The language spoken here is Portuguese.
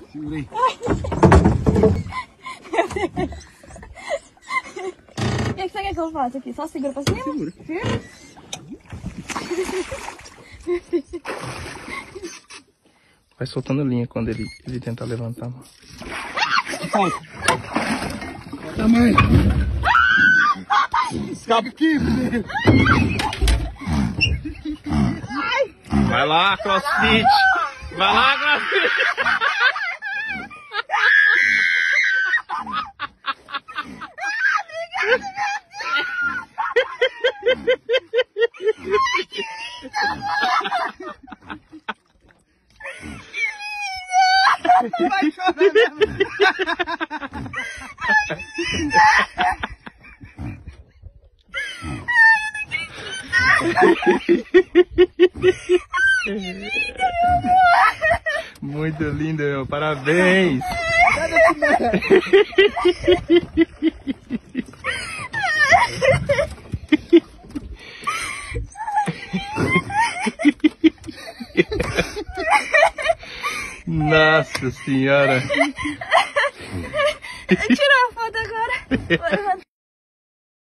Segurei. O que você quer que eu faça aqui? Só segura pra cima? Segura. Firme? Vai soltando linha quando ele tentar levantar a mão. Solta. Tamanho. Escapa aqui, filho. Vai lá, CrossFit! Vai lá, CrossFit! Vai chorar mesmo. Muito lindo, meu. Parabéns! Nossa senhora! Tira a foto agora.